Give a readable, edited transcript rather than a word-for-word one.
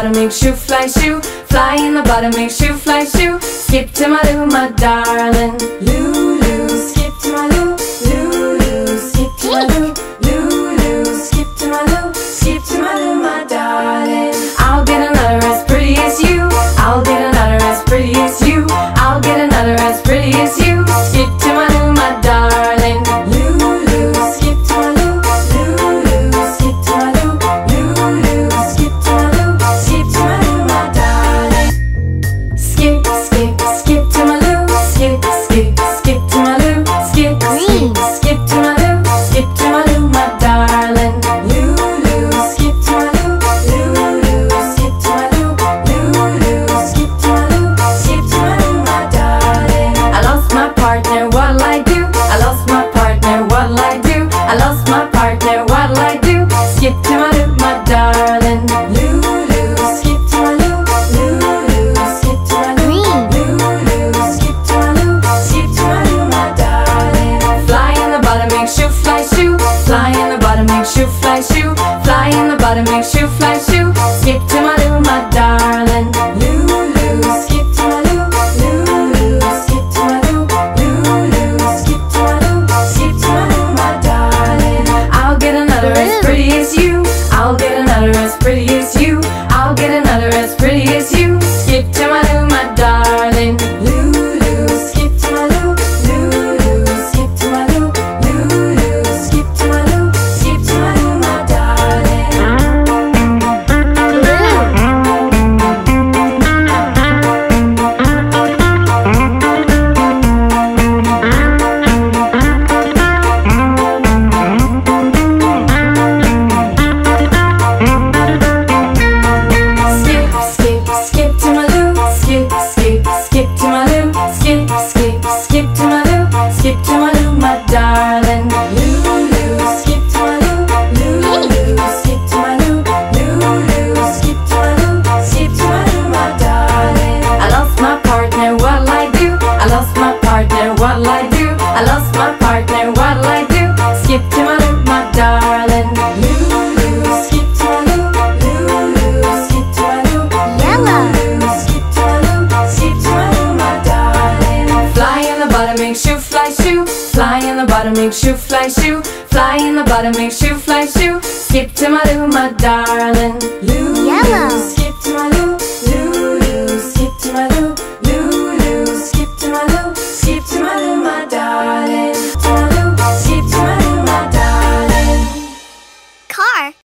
bottom, make shoe fly shoe. Fly in the bottom, make shoe fly shoe. Skip to my loo, my darling. Lulu, skip to my loo. Lulu, skip to my loo. Lulu, skip to my loo. Skip to my loo, my darling. I'll get another as pretty as you. I'll get another as pretty as you. I'll get another as pretty as you. Skip to my loo, my darling. Lulu, skip to my loo. Lulu, skip to my loo. Lulu, skip to my loo. Skip to my loo, my darling. Skip, skip, skip to my loo. Skip, skip, skip to my loo. Skip, skip, skip to my loo. Skip to my loo, my darling. Lulu, skip to my loo. Lulu, skip to my loo. Lulu, skip to my loo. Skip to my loo, my darling. I lost my partner, what'll I do? I lost my partner, what'll I do? I lost my partner, what'll I do? Skip to my loo, my darling. Lulu, skip to my loo. Lulu, skip to my loo. Lulu, skip to my loo. Skip to my loo, my darling. Fly in the bottom, make shoe fly shoe. Fly in the bottom, make shoe fly shoe. Fly in the bottom, make shoe fly shoe. Skip to my loo, my darling. Lulu, skip to my loo. Lulu, skip to my loo. Lulu, skip to my loo. Skip to my loo, my darling. I'll get another as pretty as you. I'll get another as pretty as you. I'll get another as pretty as you. Skip to my loo, my darling. Lulu, skip to my loo. Lulu, skip to my loo. Lulu, skip to my loo. Skip to my loo, my darling. Skip, skip, skip to my loo. Skip, skip, skip to my loo. Skip, skip, skip to my loo. Skip to my loo, my darling. Lulu, skip to my loo. Lulu, skip to my loo. Lulu, skip to my loo. Skip to my loo, my darling. I lost my partner, what'll I do? I lost my partner, what'll I do? I lost my partner, what'll I do? Skip to my loo, my darling. Lulu, skip to my loo. Lulu, skip to my loo. Lulu, skip to my loo. Skip to my loo, my darling. Fly in the bottom, make shoe fly shoe. Fly in the bottom, make shoe fly shoe. Fly in the bottom, make shoe fly shoe. Skip to my loo, my darling. Lulu, skip to my loo.